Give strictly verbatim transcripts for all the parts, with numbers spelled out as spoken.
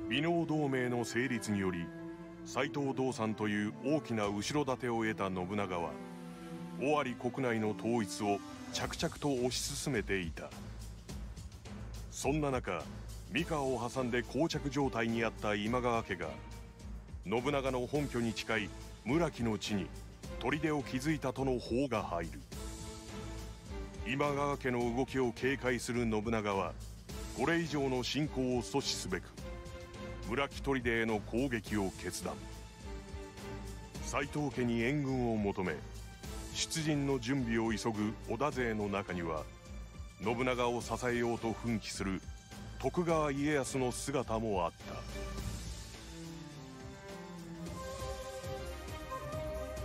美濃同盟の成立により斎藤道三という大きな後ろ盾を得た信長は尾張国内の統一を着々と推し進めていた。そんな中、三河を挟んで膠着状態にあった今川家が信長の本拠に近い村木の地に砦を築いたとの報が入る。今川家の動きを警戒する信長はこれ以上の侵攻を阻止すべく村木砦への攻撃を決断。斎藤家に援軍を求め出陣の準備を急ぐ織田勢の中には信長を支えようと奮起する徳川家康の姿もあった。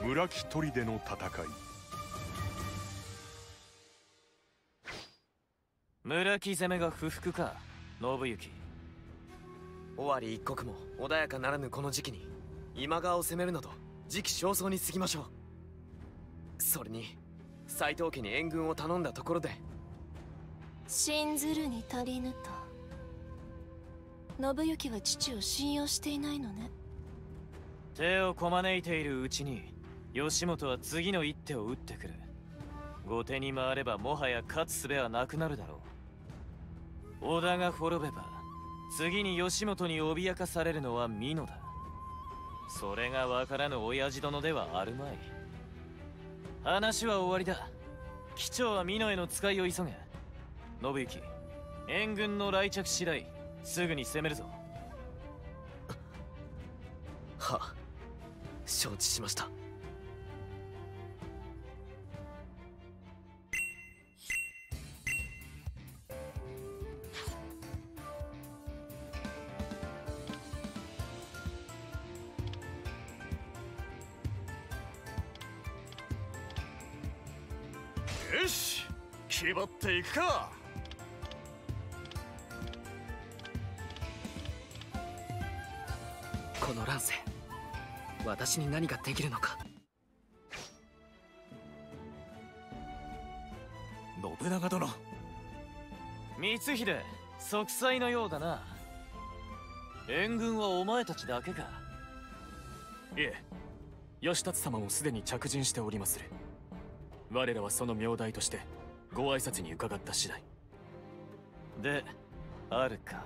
村木砦の戦い。 村木攻めが不服か、信行。 尾張一国も穏やかならぬこの時期に今川を攻めるなど時期尚早に過ぎましょう。それに斎藤家に援軍を頼んだところで信ずるに足りぬと。信行は父を信用していないのね。 手をこまねいているうちに義元は次の一手を打ってくる。後手に回ればもはや勝つ術はなくなるだろう。織田が滅べば次に義元に脅かされるのは美濃だ。それが分からぬ親父殿ではあるまい。話は終わりだ。機長は美濃への使いを急げ。信行、援軍の来着次第すぐに攻めるぞ。 は、承知しました。 よし、気張っていくか。 この乱世、私に何ができるのか。 信長殿。 光秀、息災のようだな。援軍はお前たちだけか。 いえ、義達様もすでに着陣しておりまする。我らはその名代としてご挨拶に伺った次第であるか。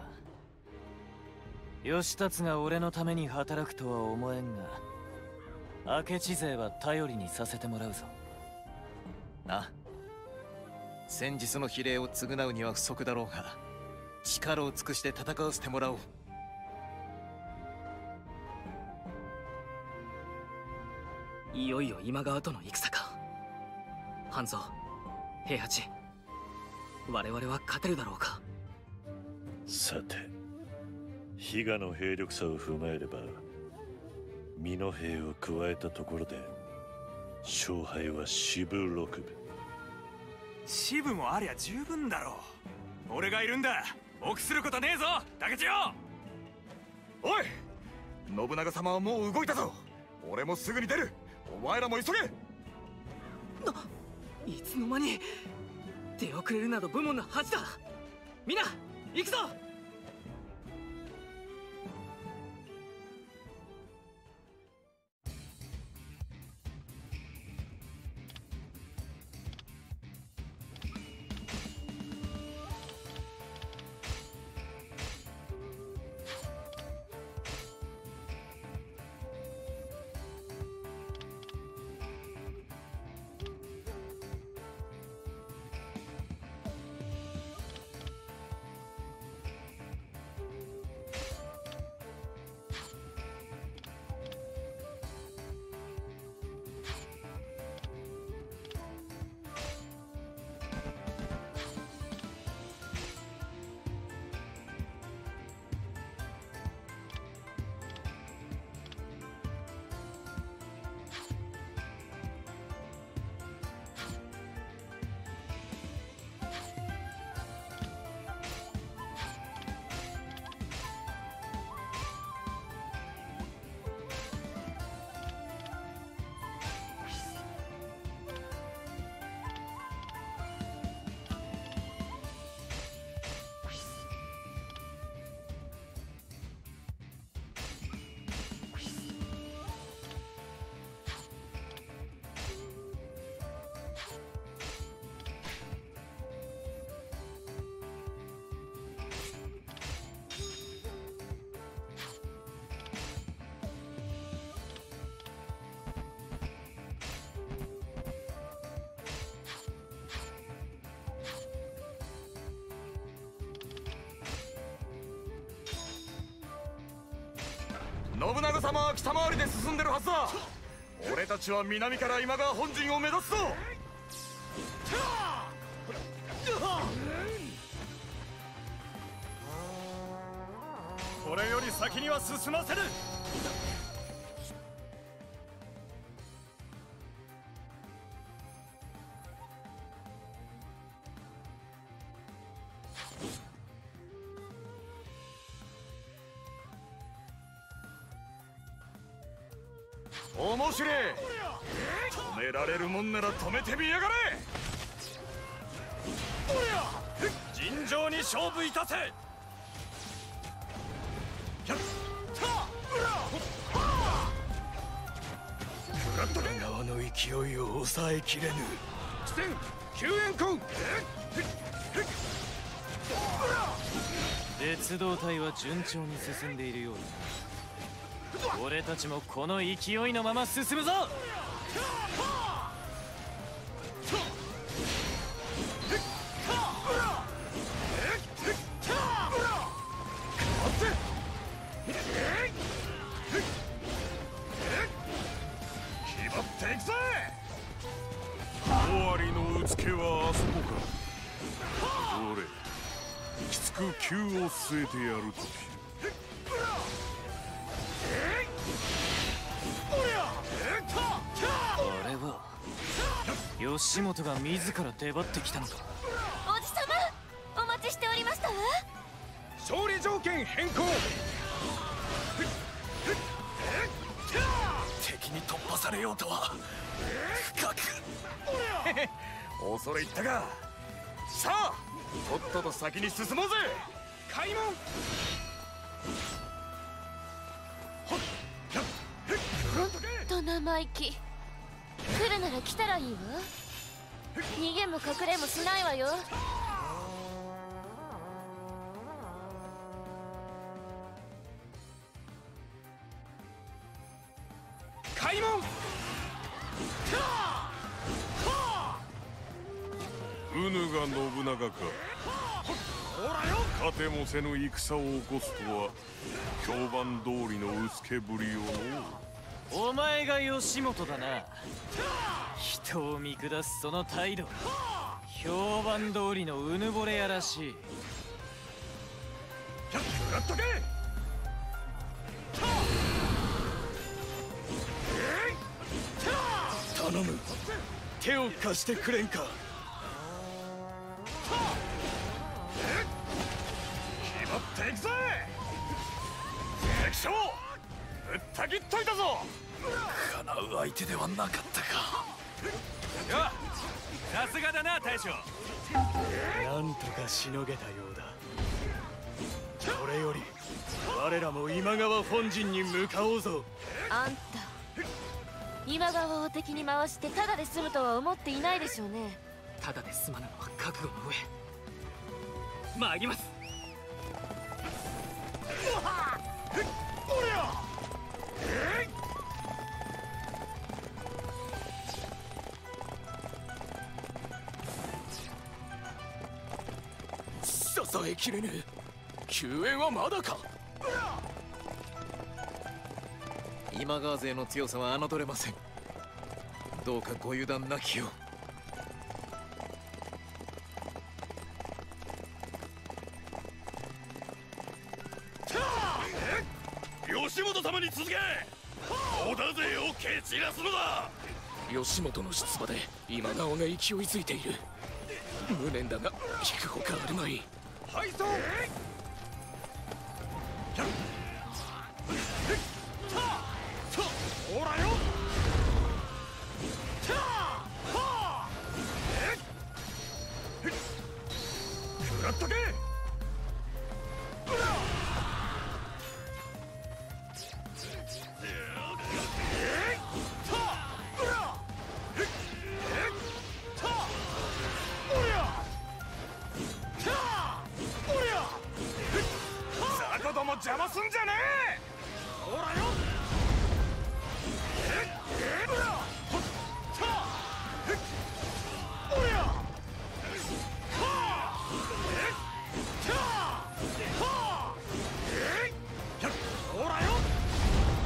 義達が俺のために働くとは思えんが、明智勢は頼りにさせてもらうぞ。 な、先日の比例を償うには不足だろうが、力を尽くして戦わせてもらおう。 いよいよ今川との戦か。半蔵、平八、我々は勝てるだろうか。 さて、比嘉の兵力差を踏まえれば美濃兵を加えたところで勝敗は四分六分。 支部もありゃ十分だろう。俺がいるんだ。臆することねえぞ、竹千代。おい、信長様はもう動いたぞ。俺もすぐに出る。お前らも急げ。 いつの間に。出遅れるなど武門の恥だ。みんな行くぞ。 信長様は北回りで進んでるはずだ。俺たちは南から今川本陣を目指すぞ。これより先には進ませる。面白い。止められるもんなら止めてみやがれ。尋常に勝負いたせ。 側の勢いを抑えきれぬ。救援コン。 別動隊は順調に進んでいるようだ。俺たちもこの勢いのまま進むぞ。 決まっていくぜ。 尾張のうつけはあそこか。俺きつく急を据えてやるとき。 あれは義元が自ら出張ってきたのか。 おじさま、お待ちしておりましたわ。 勝利条件変更。敵に突破されようとは深く。 恐れ入ったが、さあとっとと先に進もうぜ。開門。 と生意気。来るなら来たらいいわ。逃げも隠れもしないわよ。 開門。 うぬが信長か。勝てもせぬ戦を起こすとは評判通りのうつけぶりをの。 お前が義元だな。人を見下すその態度、評判通りのうぬぼれやらしい。 食らっとけ。 頼む、手を貸してくれんか。 決まっていくぜ。敵将ぶった切っといたぞ。 叶う相手ではなかったか。 よっ、さすがだな大将。 なんとかしのげたようだ。これより我らも今川本陣に向かおうぞ。 あんた、今川を敵に回してただで済むとは思っていないでしょうね。 ただで済まぬのは覚悟の上参ります。 支えきれぬ。救援はまだか。 今川勢の強さは侮れません。どうかご油断なきよう。 義元様に続け。織田勢を蹴散らすのだ。 義元の出馬で今川が勢いづいている。無念だが引くほかあるまい。 敗走。ほらよ。食らっとけ。雑魚ども邪魔すんじゃねえ。ほらよ。ほらよ。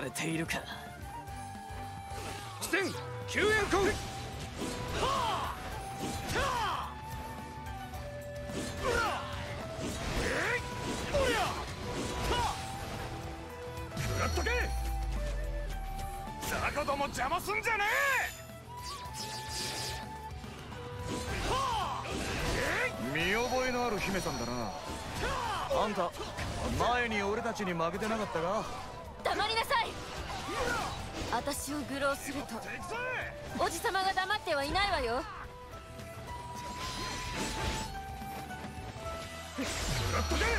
れているか。 起点救援攻撃。食らっとけ。雑魚ども邪魔すんじゃねえ。見覚えのある姫さんだな。あんた前に俺たちに負けてなかったか。 黙りなさい。私を愚弄するとおじさまが黙ってはいないわよ。 食らっとけ。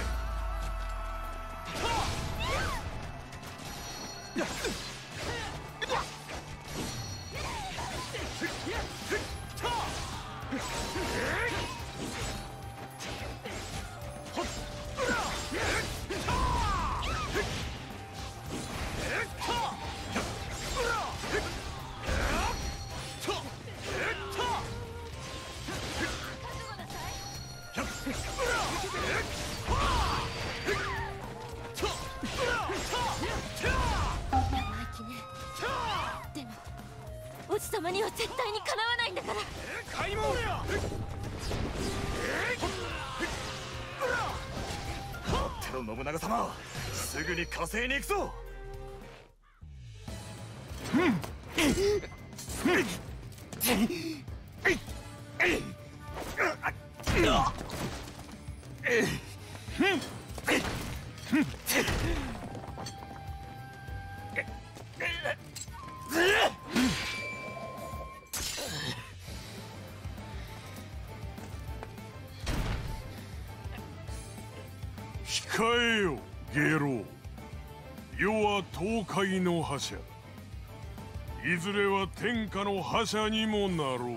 でもおじさまには絶対にかなわないんだから。 開門。待ってろ信長様、すぐに火星に行くぞ。 控えよ下郎。世は東海の覇者、いずれは天下の覇者にもなろう。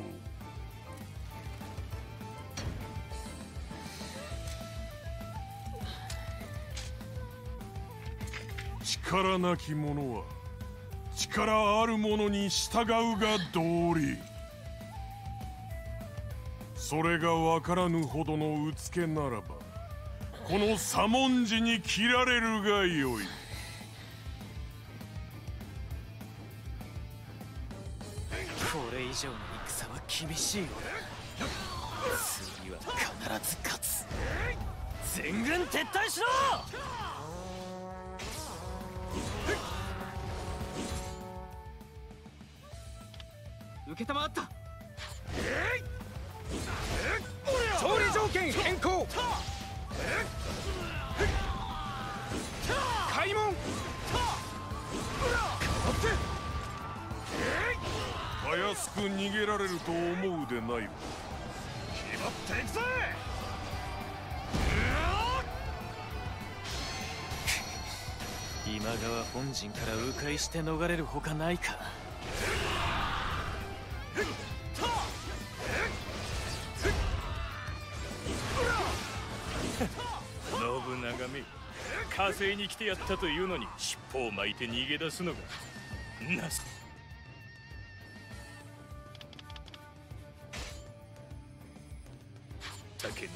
力なき者は力ある者に従うが道理。それが分からぬほどのうつけならばこの左文字に切られるがよい。 これ以上の戦は厳しいようだ。次は必ず勝つ。全軍撤退しろ。 受けたまった。勝利条件変更。開門。 たやすく逃げられると思うでないわ。 決まっていくぜ。 今川本陣から迂回して逃れるほかないか。 信長め、火星に来てやったというのに尻尾を巻いて逃げ出すのがなす。だけに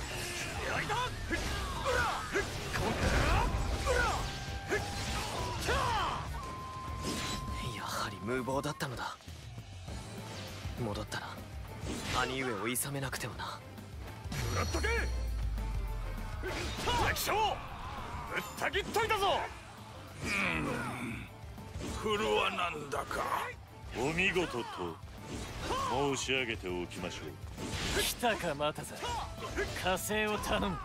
やはり無謀だったのだ。戻ったら兄上をいさめなくてはな。 食らっとけ。敵将ぶった切っといたぞ。 フルはなんだかお見事と申し上げておきましょう。 来たかまたさ。火星を頼む。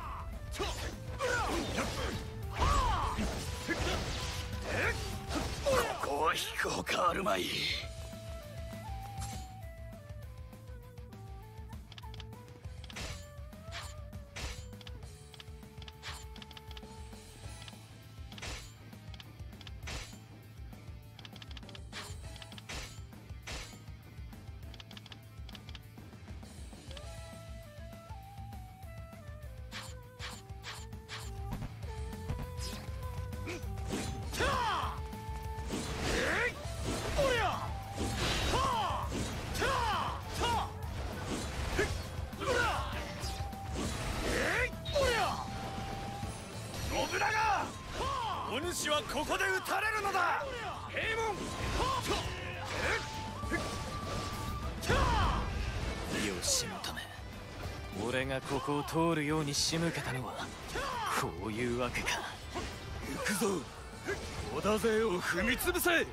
ここは飛行かあるまい。 俺がここを通るように仕向けたのはこういうわけか。 行くぞ織田勢を踏み潰せ。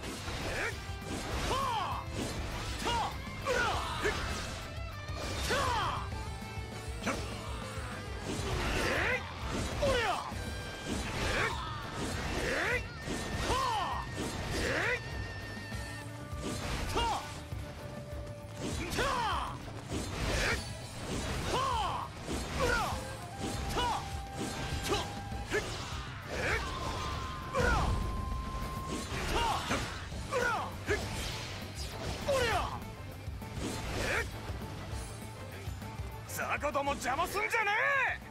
雑魚ども邪魔すんじゃねえ。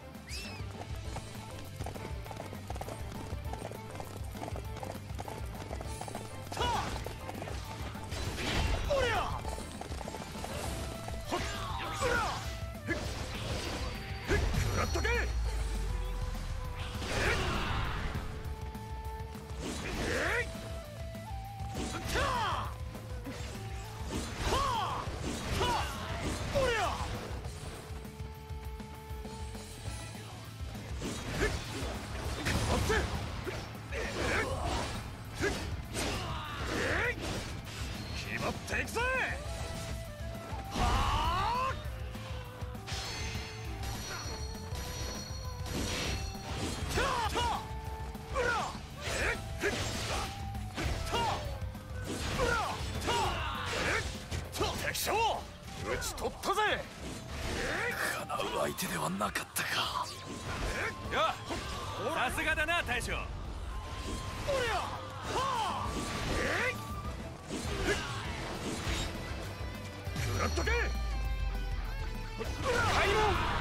食らっとけ。決まっていくぜ。敵将討ち取ったぜ。 かなう相手ではなかったか。 よっ、さすがだな大将。食らっとけ。開門。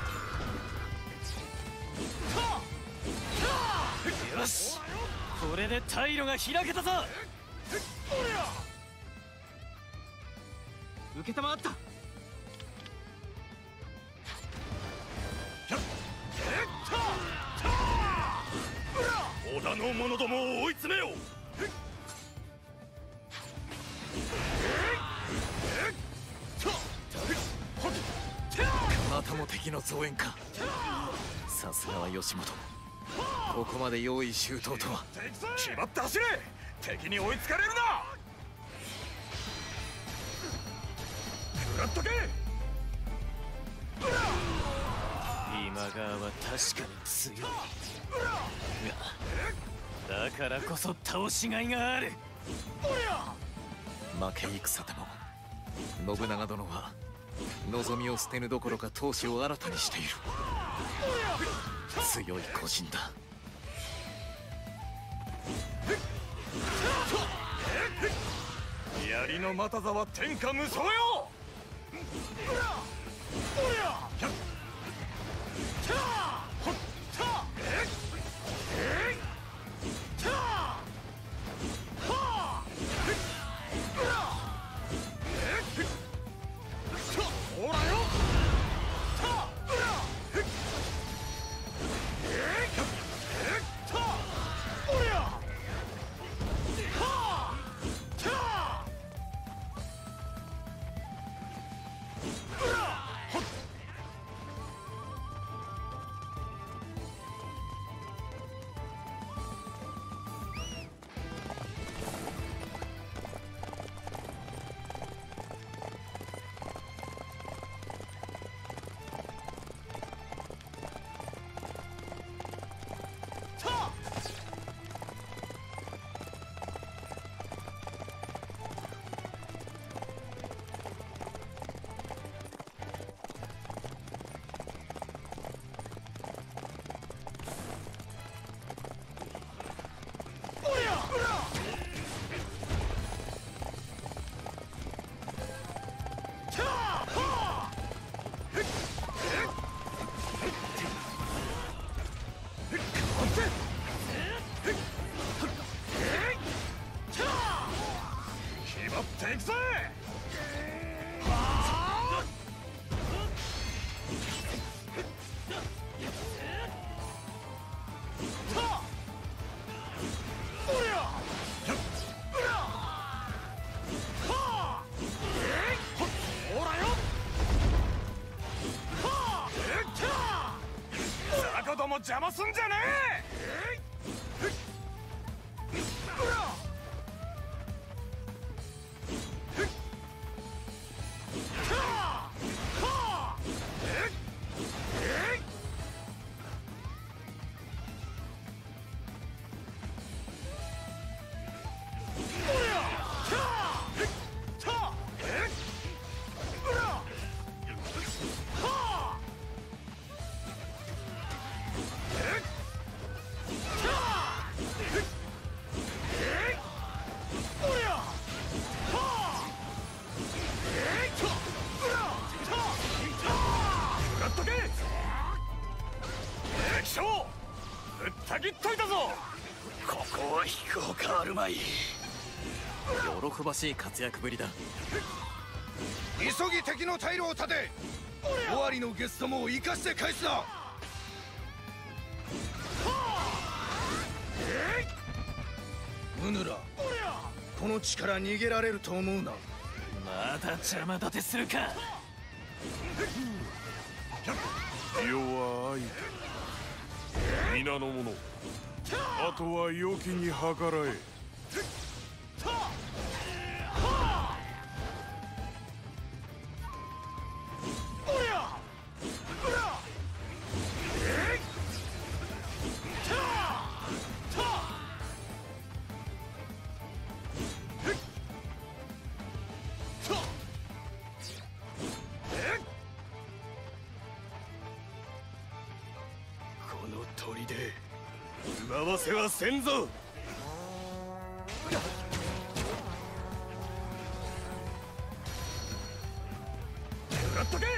よし、これで退路が開けたぞ。受けたまった。 織田の者どもを追い詰めよう。 またも敵の増援か。さすがは義元、ここまで用意周到とは。 決まって走れ。敵に追いつかれるな。食らっとけ。 今川は確かに強いが、だからこそ倒しがいがある。 負け戦でも信長殿は望みを捨てぬどころか闘志を新たにしている。強い個人だ。 槍の又座は天下無双よ。ほらよ。決まっていくぜ。ほらよ。 邪魔すんじゃねえ。 喜ばしい活躍ぶりだ。 急ぎ敵の退路を立て、尾張のゲストも生かして返すな。ムヌラ、この力逃げられると思うな。 まだ邪魔立てするか。 世は愛だ。皆の者、あとは良きに計らえ。 奪わせはせんぞ。食らっとけ。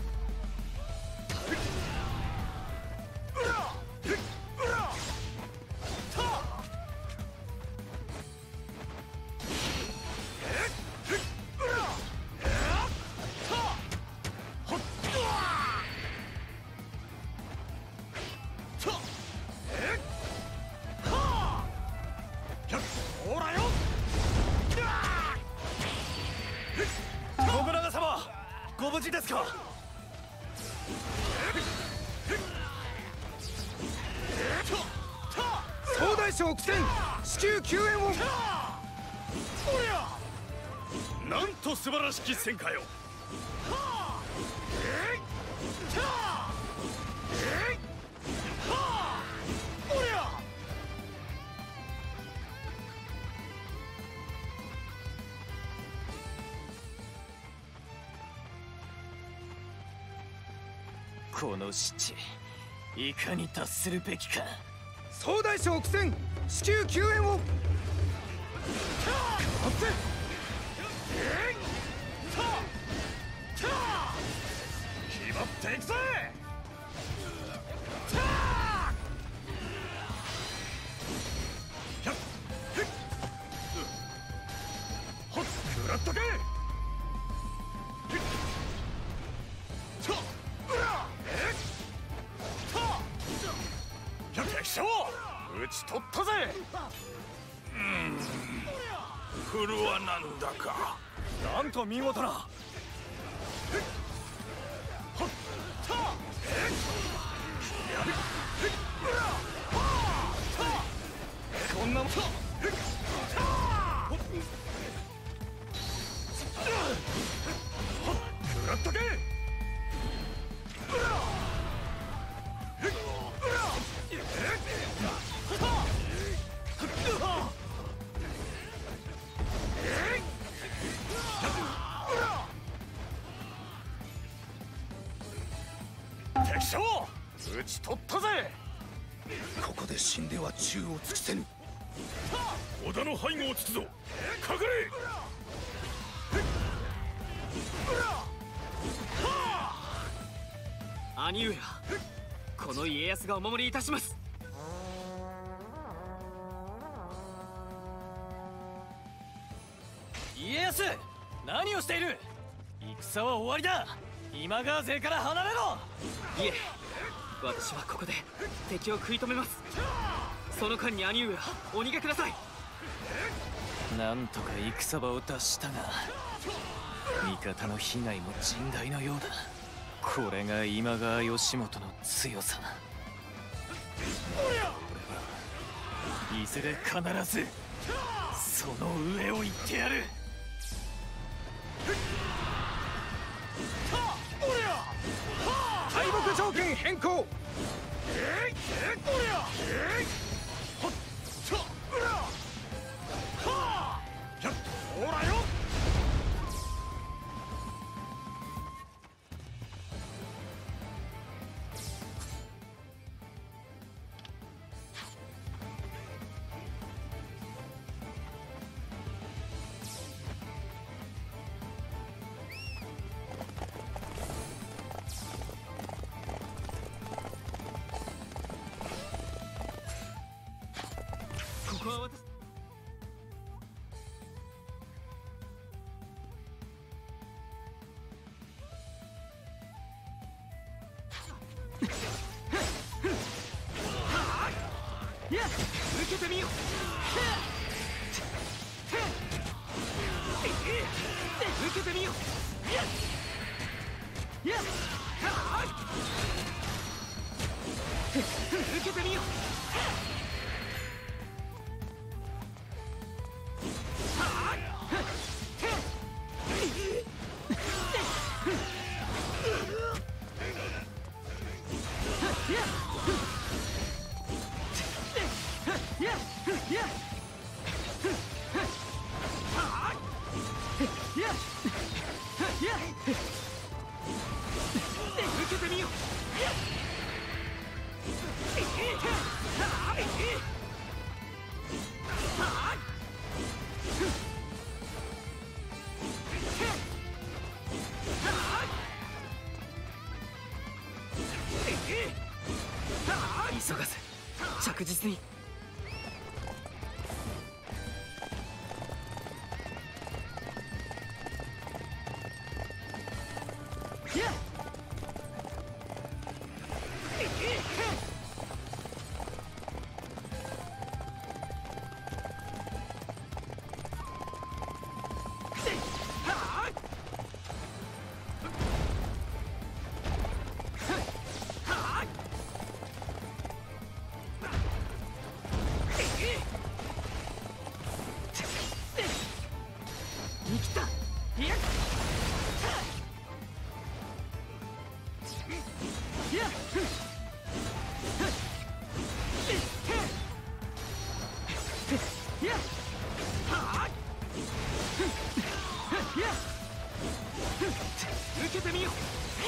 ご無事ですか。 総大将苦戦、至急救援を。 なんと素晴らしき戦果よ。 この七、いかに達するべきか。 総大将苦戦、至急救援を。 決まっていくぜ。食らっとけ。討ち取ったぜ。うーん、フルはなんだか。なんと見事な。こんなもん。食らっとけ。敵将、討ち取ったぜ。 ここで死んでは忠を尽くせぬ。 織田の背後をつくぞ。かかれ。 兄上、この家康がお守りいたします。 家康、何をしている。戦は終わりだ。今川勢から離れろ。 いえ、私はここで敵を食い止めます。その間に兄上はお逃げください。 なんとか戦場を脱したが、味方の被害も甚大のようだ。これが今川義元の強さ。 いずれ必ずその上を行ってやる。 敗北条件変更。 ほらよ。ここは私。いや、受けてみよう。受けてみよう。いや、受けてみよう。受けてみよう。急がず着実に。生きた。いやいやいやいや受けてみよう。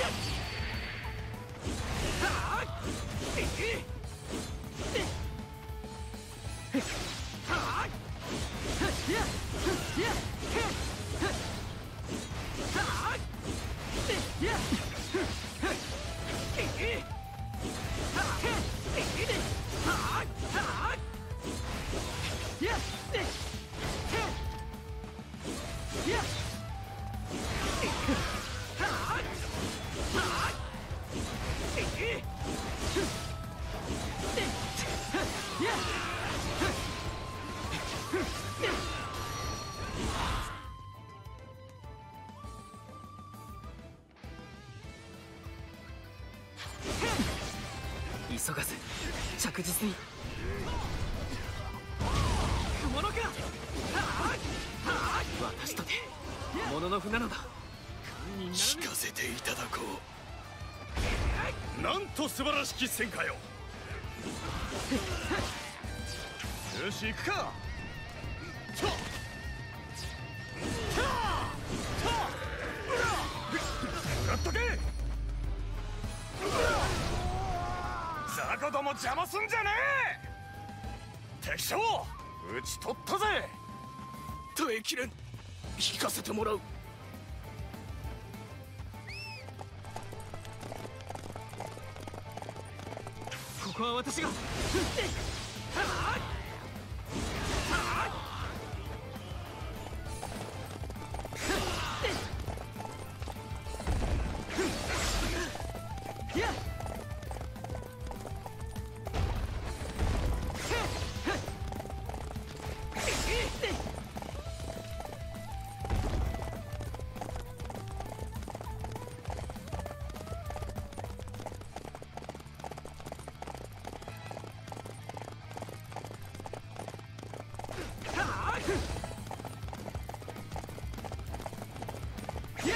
急がず着実に。ものか。私とてもののふなのだ。 聞かせていただこう。なんと素晴らしき戦果よ。よし行くか。 やっとけ。雑魚ども邪魔すんじゃねえ。敵将討ち取ったぜ。 耐えきれん。引かせてもらう。 ここは私が。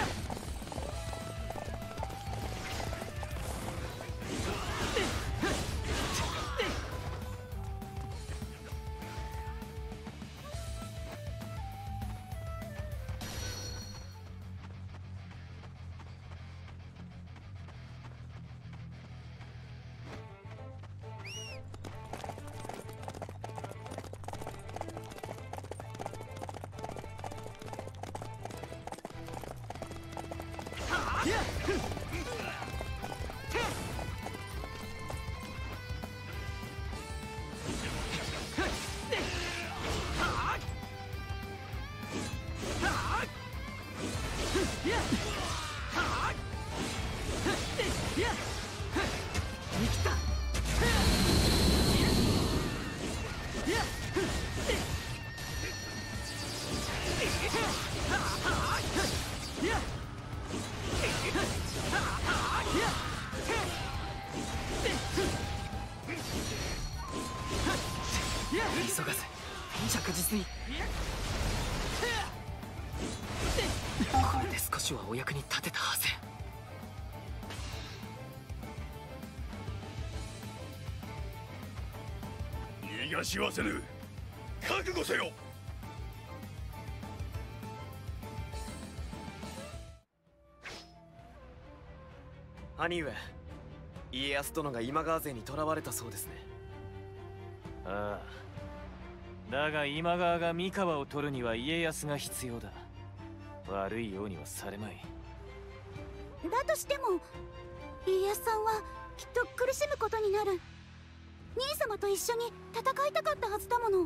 急がず着実に。これで少しはお役に立てたはず。 逃がしはせぬ。覚悟せよ。 兄上、家康殿が今川勢に囚われたそうですね。 ああ。だが今川が三河を取るには家康が必要だ。悪いようにはされまい。 だとしても家康さんはきっと苦しむことになる。兄様と一緒に戦いたかったはずだもの。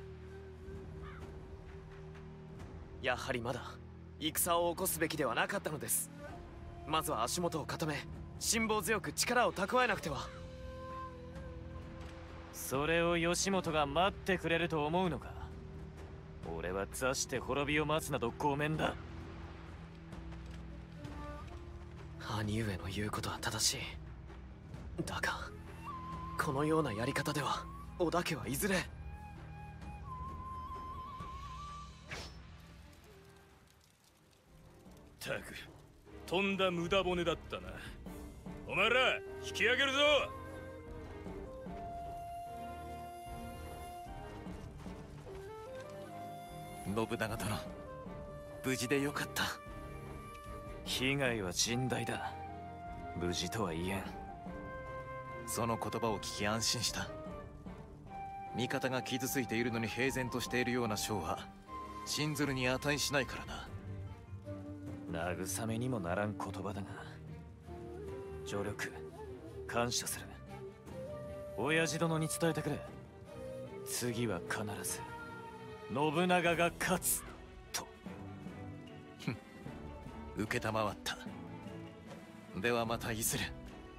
やはりまだ戦を起こすべきではなかったのです。まずは足元を固め、辛抱強く力を蓄えなくては。 それを義元が待ってくれると思うのか。俺は座して滅びを待つなどごめんだ。 兄上の言うことは正しい。だがこのようなやり方では織田家はいずれ。 たくとんだ無駄骨だったな。お前ら引き上げるぞ。 信長殿、無事でよかった。 被害は甚大だ。無事とは言えん。 その言葉を聞き安心した。味方が傷ついているのに平然としているような将は信ずるに値しないからな。 慰めにもならん言葉だが、助力感謝する。親父殿に伝えてくれ。次は必ず信長が勝つと。 受けたまわった。ではまたいずれ。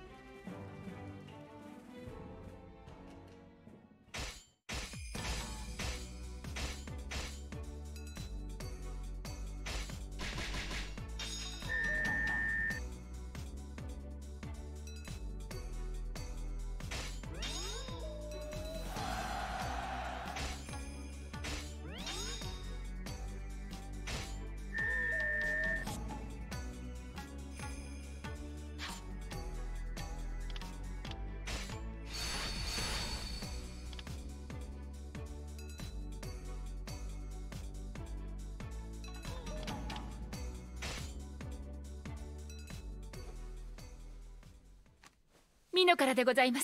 美濃からでございます。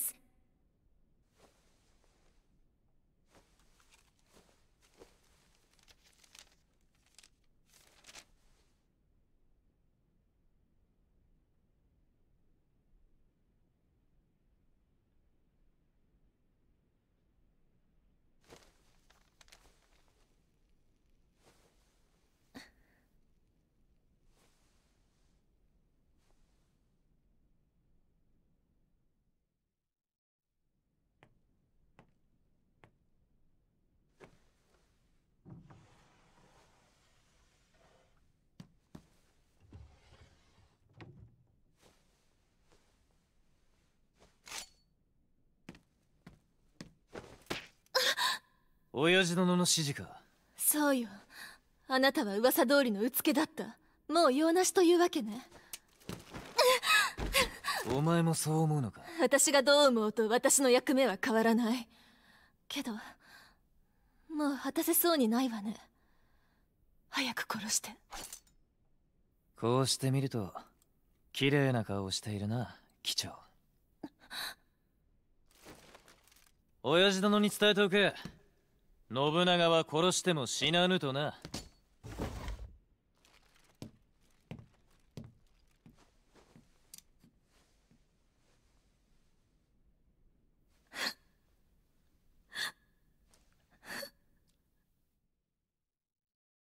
親父殿の指示か。 そうよ。あなたは噂通りのうつけだった。 もう用なしというわけね。 お前もそう思うのか？ 私がどう思うと私の役目は変わらない。けどもう果たせそうにないわね。早く殺して。 こうしてみると綺麗な顔をしているな、機長。親父殿に伝えておけ。信長は殺しても死なぬとな。